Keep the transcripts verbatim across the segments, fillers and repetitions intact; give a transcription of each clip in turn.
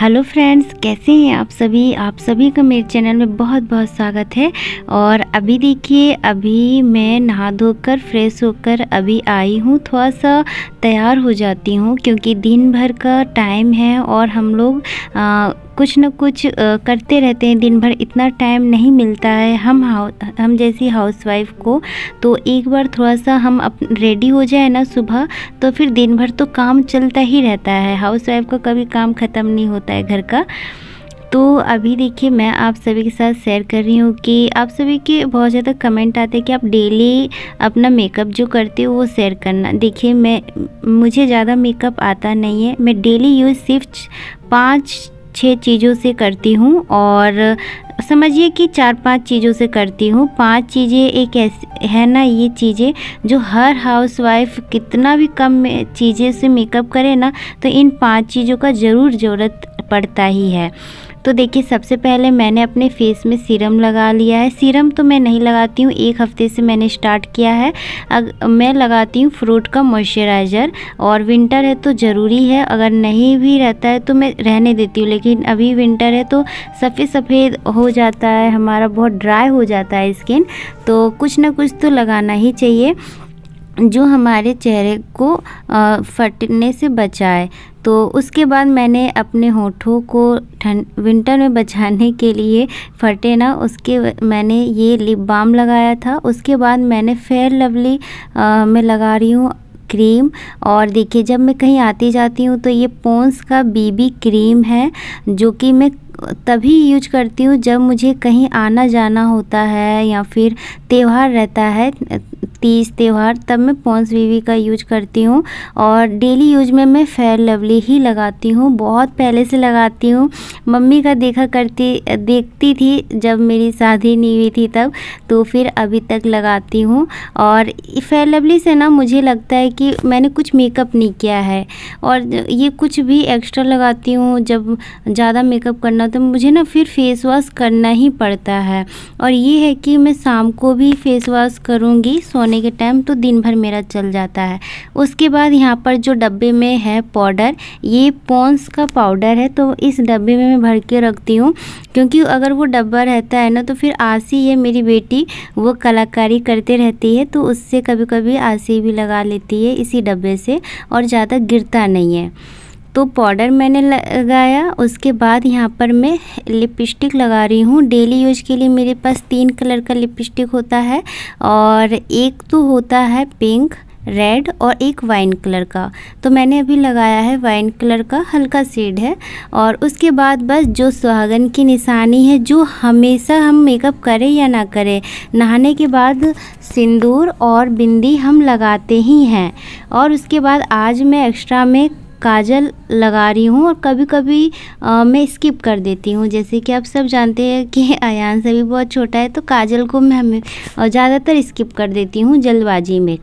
Hello friends, कैसे हैं आप सभी। आप सभी का मेरे चैनल में बहुत बहुत स्वागत है। और अभी देखिए, अभी मैं नहा धोकर फ्रेश होकर अभी आई हूँ। थोड़ा सा तैयार हो जाती हूँ क्योंकि दिन भर का टाइम है और हम लोग आ, कुछ न कुछ आ, करते रहते हैं। दिन भर इतना टाइम नहीं मिलता है हम हम जैसी हाउसवाइफ को। तो एक बार थोड़ा सा हम अप रेडी हो जाए ना सुबह, तो फिर दिन भर तो काम चलता ही रहता है। हाउसवाइफ का कभी काम ख़त्म नहीं होता है घर का। तो अभी देखिए, मैं आप सभी के साथ शेयर कर रही हूँ कि आप सभी के बहुत ज़्यादा कमेंट आते हैं कि आप डेली अपना मेकअप जो करते हो वो शेयर करना। देखिए, मैं मुझे ज़्यादा मेकअप आता नहीं है। मैं डेली यूज़ सिर्फ पाँच छः चीज़ों से करती हूँ, और समझिए कि चार पांच चीज़ों से करती हूँ। पांच चीज़ें एक ऐसी है ना, ये चीज़ें जो हर हाउसवाइफ कितना भी कम चीज़ें से मेकअप करे ना, तो इन पांच चीज़ों का ज़रूर ज़रूरत पड़ता ही है। तो देखिए, सबसे पहले मैंने अपने फेस में सीरम लगा लिया है। सीरम तो मैं नहीं लगाती हूँ, एक हफ्ते से मैंने स्टार्ट किया है। अग मैं लगाती हूँ फ्रूट का मॉइस्चराइज़र, और विंटर है तो ज़रूरी है। अगर नहीं भी रहता है तो मैं रहने देती हूँ, लेकिन अभी विंटर है तो सफ़ेद सफ़ेद हो जाता है, हमारा बहुत ड्राई हो जाता है स्किन। तो कुछ ना कुछ तो लगाना ही चाहिए जो हमारे चेहरे को फटने से बचाए। तो उसके बाद मैंने अपने होठों को ठंड विंटर में बचाने के लिए फटे ना, उसके मैंने ये लिप बाम लगाया था। उसके बाद मैंने फेयर लवली में लगा रही हूँ क्रीम। और देखिए, जब मैं कहीं आती जाती हूँ तो ये पॉन्स का बीबी क्रीम है, जो कि मैं तभी यूज करती हूँ जब मुझे कहीं आना जाना होता है या फिर त्यौहार रहता है, तीज त्यौहार, तब मैं पॉन्स बीबी का यूज करती हूँ। और डेली यूज में मैं फेयर लवली ही लगाती हूँ, बहुत पहले से लगाती हूँ। मम्मी का देखा करती देखती थी जब मेरी शादी नहीं हुई थी तब, तो फिर अभी तक लगाती हूँ। और फेयर लवली से ना मुझे लगता है कि मैंने कुछ मेकअप नहीं किया है, और ये कुछ भी एक्स्ट्रा लगाती हूँ जब ज़्यादा मेकअप करना, तो मुझे ना फिर फेस वॉश करना ही पड़ता है। और ये है कि मैं शाम को भी फेस वॉश करूँगी सोने के टाइम, तो दिन भर मेरा चल जाता है। उसके बाद यहाँ पर जो डब्बे में है पाउडर, ये पॉन्स का पाउडर है, तो इस डब्बे में मैं भर के रखती हूँ। क्योंकि अगर वो डब्बा रहता है ना, तो फिर आसी है मेरी बेटी, वो कलाकारी करते रहती है, तो उससे कभी कभी आसी भी लगा लेती है इसी डब्बे से, और ज़्यादा गिरता नहीं है। तो पाउडर मैंने लगाया। उसके बाद यहाँ पर मैं लिपस्टिक लगा रही हूँ। डेली यूज के लिए मेरे पास तीन कलर का लिपस्टिक होता है, और एक तो होता है पिंक, रेड और एक वाइन कलर का। तो मैंने अभी लगाया है वाइन कलर का, हल्का शेड है। और उसके बाद बस जो सुहागन की निशानी है, जो हमेशा हम मेकअप करें या ना करें, नहाने के बाद सिंदूर और बिंदी हम लगाते ही हैं। और उसके बाद आज मैं एक्स्ट्रा में काजल लगा रही हूँ, और कभी कभी आ, मैं स्किप कर देती हूँ। जैसे कि आप सब जानते हैं कि आयान से भी बहुत छोटा है, तो काजल को मैं हमें ज़्यादातर स्किप कर देती हूँ जल्दबाजी में।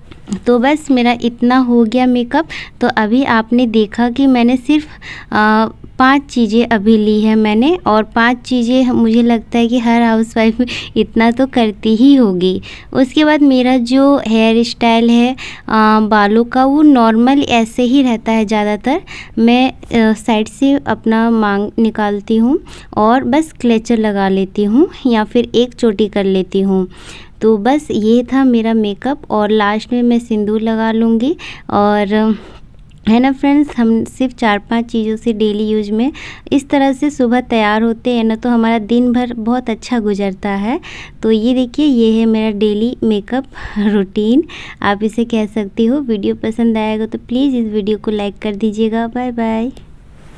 तो बस मेरा इतना हो गया मेकअप। तो अभी आपने देखा कि मैंने सिर्फ आ, पांच चीज़ें अभी ली है मैंने, और पांच चीज़ें मुझे लगता है कि हर हाउसवाइफ इतना तो करती ही होगी। उसके बाद मेरा जो हेयर स्टाइल है आ, बालों का, वो नॉर्मल ऐसे ही रहता है ज़्यादातर। मैं आ, साइड से अपना मांग निकालती हूँ और बस क्लेचर लगा लेती हूँ, या फिर एक चोटी कर लेती हूँ। तो बस ये था मेरा मेकअप, और लास्ट में मैं सिंदूर लगा लूँगी। और है ना फ्रेंड्स, हम सिर्फ चार पांच चीज़ों से डेली यूज में इस तरह से सुबह तैयार होते हैं ना, तो हमारा दिन भर बहुत अच्छा गुजरता है। तो ये देखिए, ये है मेरा डेली मेकअप रूटीन, आप इसे कह सकती हो। वीडियो पसंद आएगा तो प्लीज़ इस वीडियो को लाइक कर दीजिएगा। Bye bye.